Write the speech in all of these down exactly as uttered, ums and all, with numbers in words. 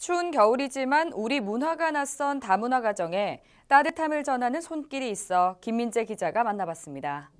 추운 겨울이지만 우리 문화가 낯선 다문화 가정에 따뜻함을 전하는 손길이 있어 김민재 기자가 만나봤습니다.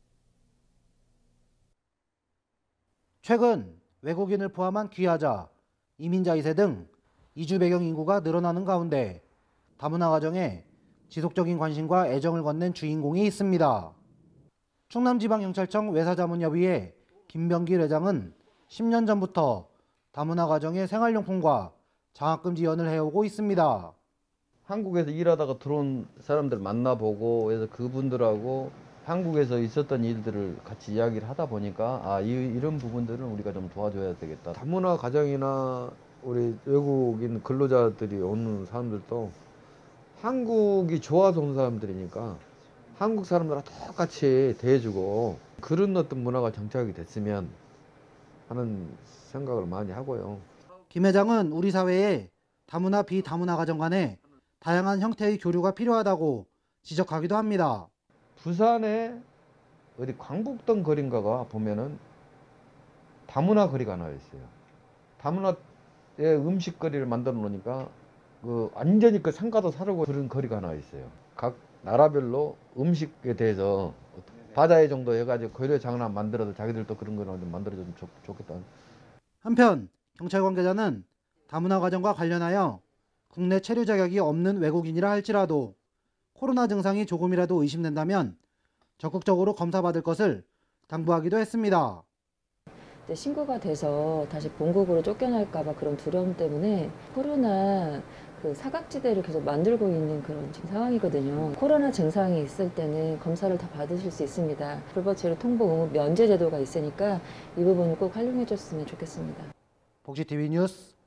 최근 외국인을 포함한 귀화자, 이민자 이 세 등 이주 배경 인구가 늘어나는 가운데 다문화 가정에 지속적인 관심과 애정을 건넨 주인공이 있습니다. 충남지방경찰청 외사자문협의회 김병길 회장은 십 년 전부터 다문화 가정의 생활용품과 장학금 지원을 해오고 있습니다. 한국에서 일하다가 들어온 사람들 만나보고 그래서 그분들하고 한국에서 있었던 일들을 같이 이야기를 하다 보니까 아 이, 이런 부분들은 우리가 좀 도와줘야 되겠다. 다문화 가정이나 우리 외국인 근로자들이 오는 사람들도 한국이 좋아서 온 사람들이니까 한국 사람들과 똑같이 대해주고 그런 어떤 문화가 정착이 됐으면 하는 생각을 많이 하고요. 김 회장은 우리 사회에 다문화 비다문화 가정 간에 다양한 형태의 교류가 필요하다고 지적하기도 합니다. 부산에 어디 광복동 거리인가가 보면은 다문화 거리가 하나 있어요. 다문화의 음식거리를 만들어 놓으니까 그 완전히 그 상가도 사르고 그런 거리가 하나 있어요. 각 나라별로 음식에 대해서 바다의 정도 해가지고 거리에 장난 만들어서 자기들도 그런 거를 좀 만들어주면 좋, 좋겠다. 한편 경찰 관계자는 다문화 가정과 관련하여 국내 체류 자격이 없는 외국인이라 할지라도 코로나 증상이 조금이라도 의심된다면 적극적으로 검사받을 것을 당부하기도 했습니다. 신고가 돼서 다시 본국으로 쫓겨날까 봐 그런 두려움 때문에 코로나 그 사각지대를 계속 만들고 있는 그런 지금 상황이거든요. 코로나 증상이 있을 때는 검사를 다 받으실 수 있습니다. 불법 체류 통보 의무 면제 제도가 있으니까 이 부분을 꼭 활용해 줬으면 좋겠습니다. 복지티비 뉴스